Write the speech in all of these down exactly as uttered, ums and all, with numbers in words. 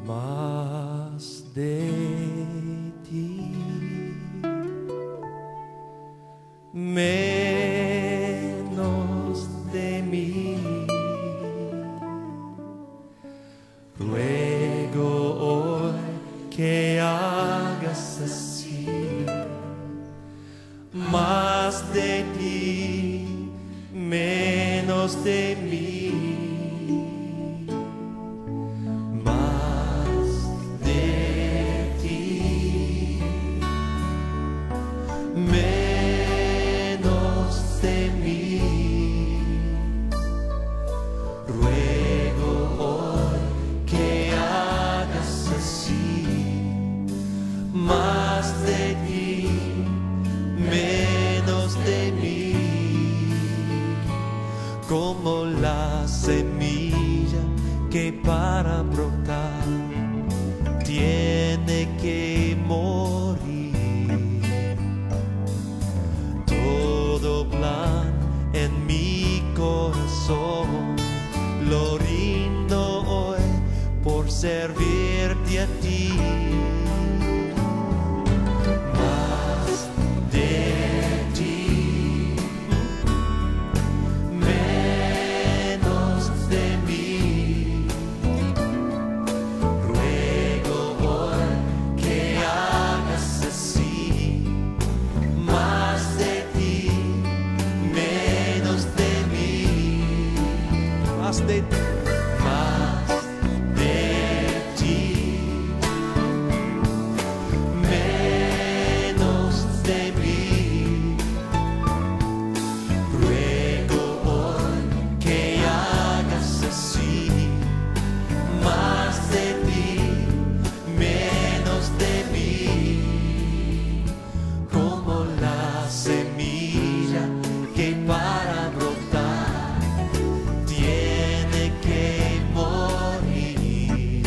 más de ti, menos de mí. Ruego hoy que hagas así, más de ti, menos de mí. Menos de mí. Ruego hoy que hagas así, más de ti, menos de mí. Como la semilla que para brotar tiene que morir, en mi corazón lo rindo hoy por servirte a ti. Más de ti, menos de mí. Ruego hoy que hagas así, más de ti, menos de mí. Más de ti, más de ti, menos de mí. Ruego hoy que hagas así, más de ti, menos de mí. Como la semilla que para brotar tiene que morir,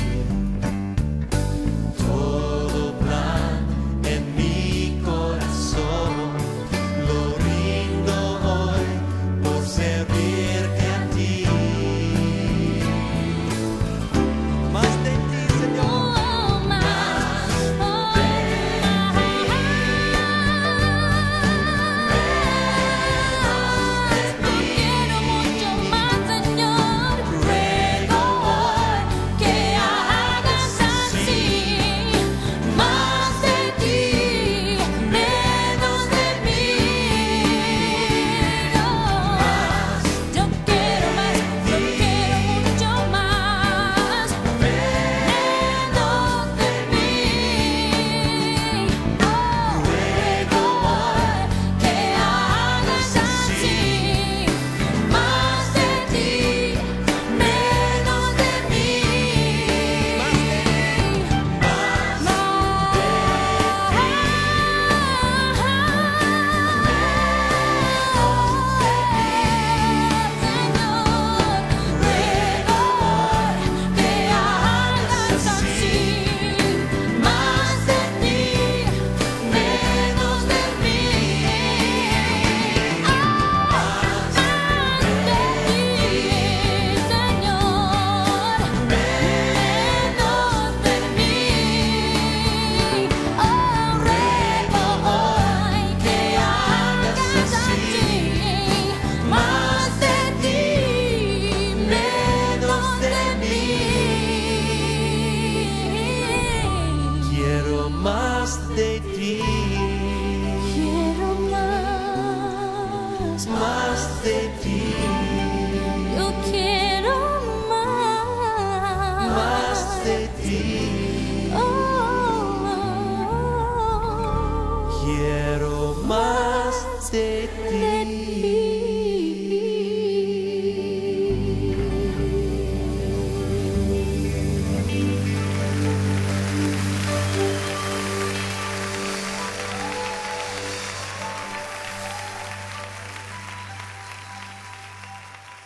todo plan en mi corazón lo rindo hoy por servirte a ti. Más de ti, Señor. Más de ti, quiero más, más de ti, yo quiero más, más de ti, oh, quiero más de ti. de ti.